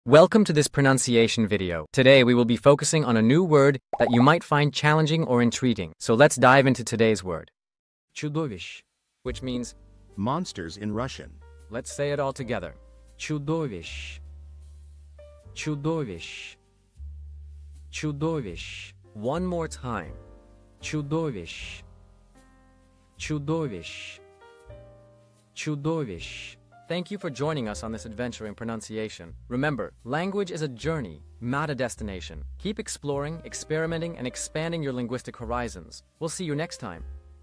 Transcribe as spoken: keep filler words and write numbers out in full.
Welcome to this pronunciation video. Today we will be focusing on a new word that you might find challenging or intriguing. So let's dive into today's word. Чудовищ, which means monsters in Russian. Let's say it all together. Чудовищ. Чудовищ. Чудовищ. One more time. Чудовищ. Чудовищ. Чудовищ. Thank you for joining us on this adventure in pronunciation. Remember, language is a journey, not a destination. Keep exploring, experimenting, and expanding your linguistic horizons. We'll see you next time.